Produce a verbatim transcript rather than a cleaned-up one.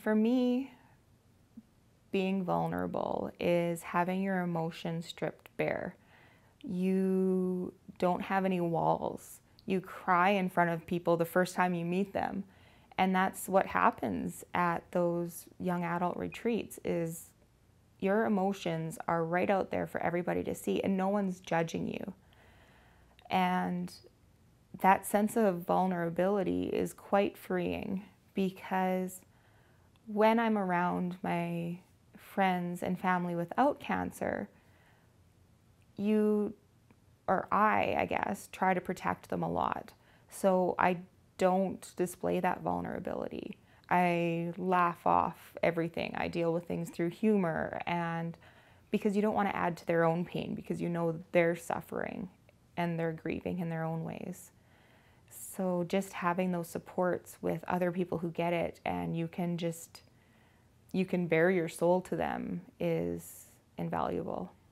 for me, being vulnerable is having your emotions stripped bare. You don't have any walls. You cry in front of people the first time you meet them. And that's what happens at those young adult retreats is your emotions are right out there for everybody to see and no one's judging you. And that sense of vulnerability is quite freeing because when I'm around my friends and family without cancer, you, or I, I guess, try to protect them a lot. So I don't display that vulnerability. I laugh off everything. I deal with things through humor, and because you don't want to add to their own pain because you know they're suffering and they're grieving in their own ways. So just having those supports with other people who get it and you can just, you can bare your soul to them is invaluable.